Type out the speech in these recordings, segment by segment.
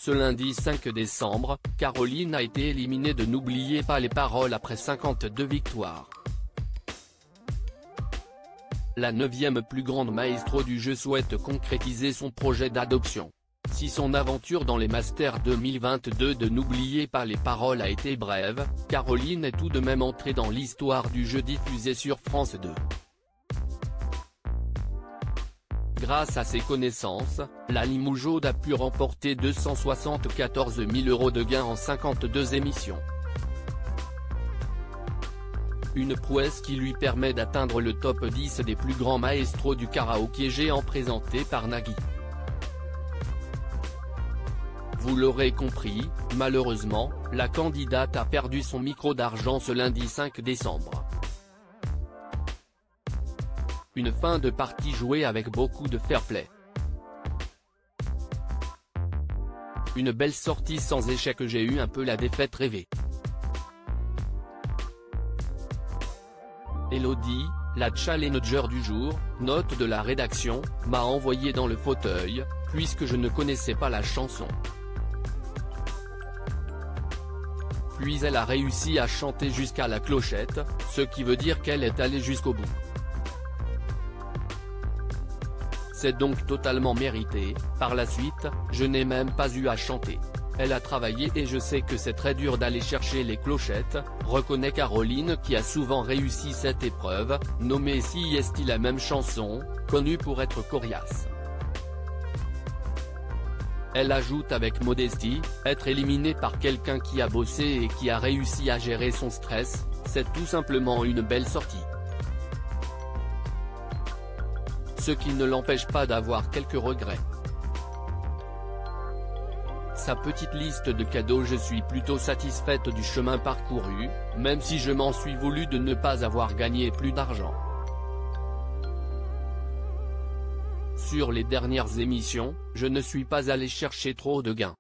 Ce lundi 5 décembre, Caroline a été éliminée de N'oubliez pas les paroles après 52 victoires. La 9e plus grande maestro du jeu souhaite concrétiser son projet d'adoption. Si son aventure dans les Masters 2022 de N'oubliez pas les paroles a été brève, Caroline est tout de même entrée dans l'histoire du jeu diffusé sur France 2. Grâce à ses connaissances, la Limougeaude a pu remporter 274 000 € de gains en 52 émissions. Une prouesse qui lui permet d'atteindre le top 10 des plus grands maestros du karaoké géant présenté par Nagui. Vous l'aurez compris, malheureusement, la candidate a perdu son micro d'argent ce lundi 5 décembre. Une fin de partie jouée avec beaucoup de fair-play. Une belle sortie sans échec, j'ai eu un peu la défaite rêvée. Elodie, la challenger du jour, note de la rédaction, m'a envoyé dans le fauteuil, puisque je ne connaissais pas la chanson. Puis elle a réussi à chanter jusqu'à la clochette, ce qui veut dire qu'elle est allée jusqu'au bout. C'est donc totalement mérité. Par la suite, je n'ai même pas eu à chanter. Elle a travaillé et je sais que c'est très dur d'aller chercher les clochettes, reconnaît Caroline qui a souvent réussi cette épreuve, nommée Si est-il la même chanson, connue pour être coriace. Elle ajoute avec modestie, être éliminée par quelqu'un qui a bossé et qui a réussi à gérer son stress, c'est tout simplement une belle sortie. Ce qui ne l'empêche pas d'avoir quelques regrets. Sa petite liste de cadeaux, je suis plutôt satisfaite du chemin parcouru, même si je m'en suis voulu de ne pas avoir gagné plus d'argent. Sur les dernières émissions, je ne suis pas allé chercher trop de gains.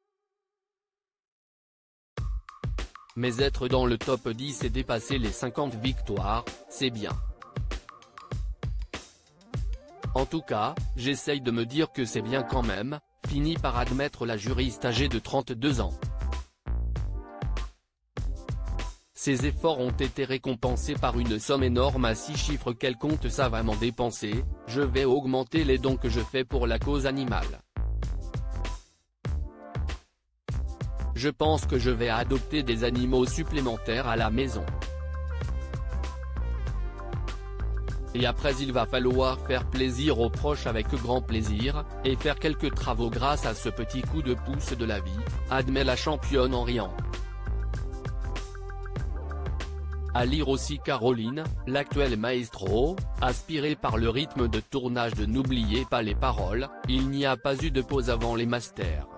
Mais être dans le top 10 et dépasser les 50 victoires, c'est bien. En tout cas, j'essaye de me dire que c'est bien quand même, finit par admettre la juriste âgée de 32 ans. Ses efforts ont été récompensés par une somme énorme à 6 chiffres qu'elle compte savamment dépenser. Je vais augmenter les dons que je fais pour la cause animale. Je pense que je vais adopter des animaux supplémentaires à la maison. Et après il va falloir faire plaisir aux proches avec grand plaisir, et faire quelques travaux grâce à ce petit coup de pouce de la vie, admet la championne en riant. À lire aussi Caroline, l'actuelle maestro, aspirée par le rythme de tournage de N'oubliez pas les paroles, il n'y a pas eu de pause avant les Masters.